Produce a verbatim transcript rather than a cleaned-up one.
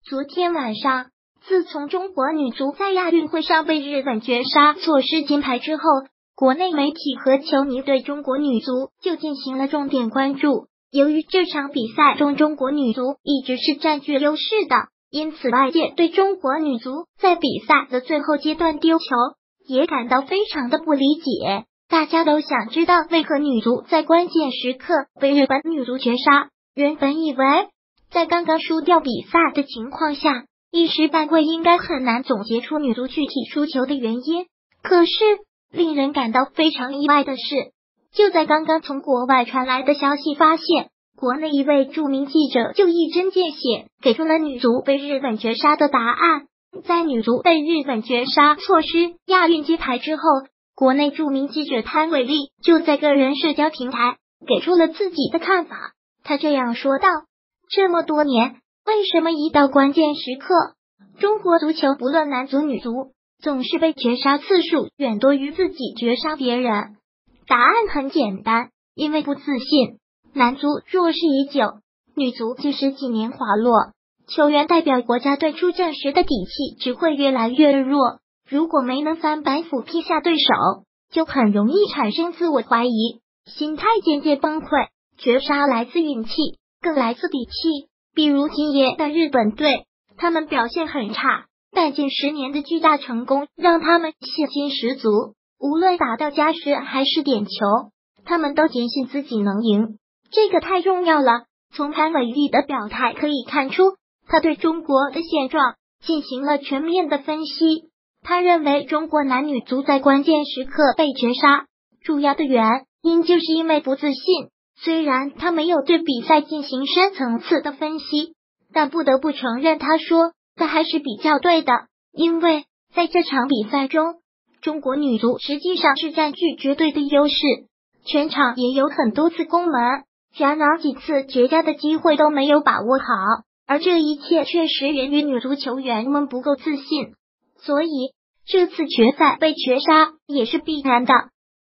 昨天晚上，自从中国女足在亚运会上被日本绝杀，错失金牌之后，国内媒体和球迷对中国女足就进行了重点关注。由于这场比赛中中国女足一直是占据优势的，因此外界对中国女足在比赛的最后阶段丢球也感到非常的不理解。大家都想知道为何女足在关键时刻被日本女足绝杀。原本以为在刚刚输掉比赛的情况下，一时半会应该很难总结出女足具体输球的原因。可是令人感到非常意外的是，就在刚刚从国外传来的消息发现，国内一位著名记者就一针见血给出了女足被日本绝杀的答案。在女足被日本绝杀错失亚运金牌之后，国内著名记者潘伟丽就在个人社交平台给出了自己的看法。他这样说道：这么多年，为什么一到关键时刻，中国足球不论男足女足总是被绝杀次数远多于自己绝杀别人？答案很简单，因为不自信。男足弱势已久，女足几十几年滑落，球员代表国家队出战时的底气只会越来越弱。如果没能翻板斧劈下对手，就很容易产生自我怀疑，心态渐渐崩溃。绝杀来自运气，更来自底气。比如今夜的日本队，他们表现很差，但近十年的巨大成功让他们信心十足，无论打到加时还是点球，他们都坚信自己能赢。这个太重要了。从潘伟丽的表态可以看出，他对中国的现状进行了全面的分析。他认为中国男女足在关键时刻被绝杀，主要的原因就是因为不自信。虽然他没有对比赛进行深层次的分析，但不得不承认他说的还是比较对的。因为在这场比赛中，中国女足实际上是占据绝对的优势，全场也有很多次攻门，然而几次绝佳的机会都没有把握好，而这一切确实源于女足球员们不够自信，所以这次决赛被绝杀也是必然的。